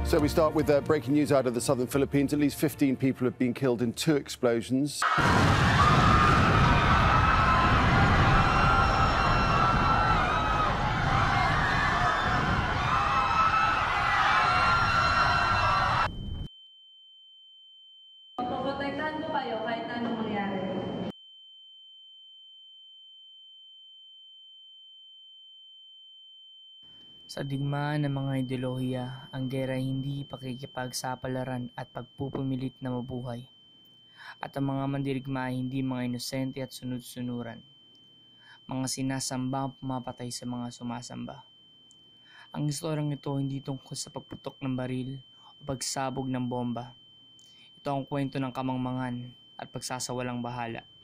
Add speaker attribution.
Speaker 1: So we start with breaking news out of the southern Philippines. At least 15 people have been killed in 2 explosions.
Speaker 2: Poprotektahan ko kayo kahit anong mangyari.
Speaker 3: Sa digmaan ng mga ideolohiya, ang gera ay hindi pakikipagsapalaran at pagpupumilit na mabuhay. At ang mga mandirigma ay hindi mga inosente at sunod-sunuran. Mga sinasamba ang pumapatay sa mga sumasamba. Ang istoryang ito hindi tungkol sa pagputok ng baril o pagsabog ng bomba. Ito ang kwento ng kamangmangan at pagsasawalang bahala.